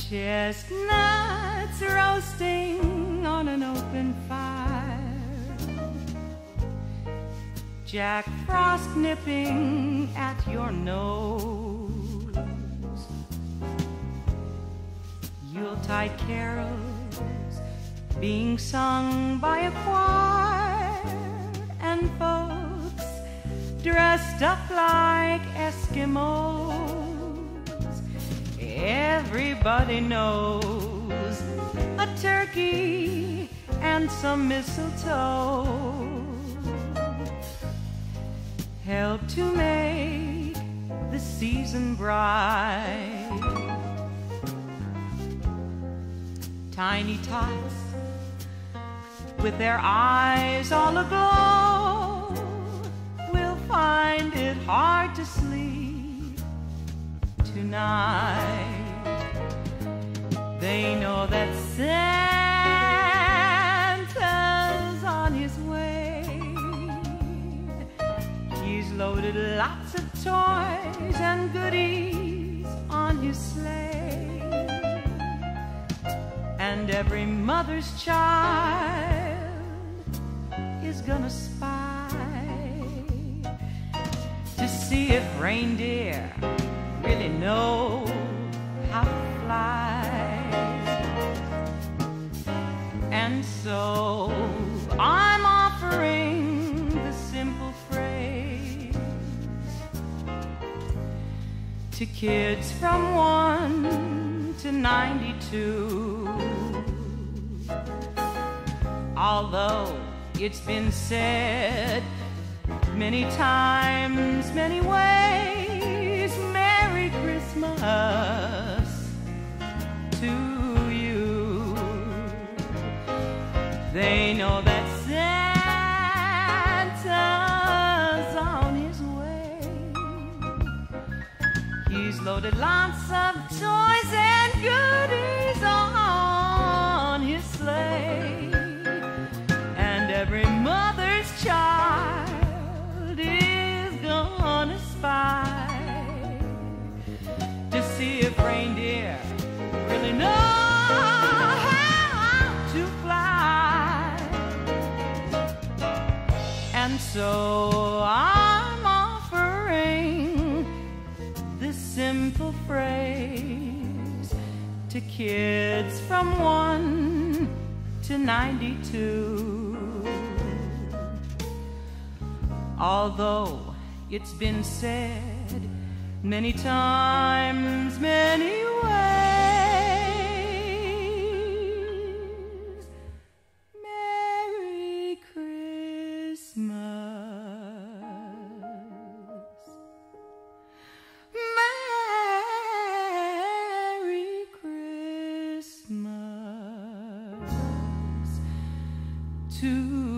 Chestnuts roasting on an open fire, Jack Frost nipping at your nose, Yuletide carols being sung by a choir, and folks dressed up like Eskimos. Everybody knows a turkey and some mistletoe help to make the season bright. Tiny tots with their eyes all aglow will find it hard to sleep tonight. They know that Santa's on his way. He's loaded lots of toys and goodies on his sleigh, and every mother's child is gonna spy to see if reindeer really know how to fly. And so I'm offering the simple phrase to kids from 1 to 92. Although it's been said many times, many ways, Merry Christmas to you. They know that Santa's on his way. He's loaded lots of toys and goodies on his sleigh, and every mother's child is gonna spy to see if reindeer really know how to fly. And so I'm offering this simple phrase to kids from 1 to 92. Although it's been said many times, many ways, Merry Christmas, Merry Christmas to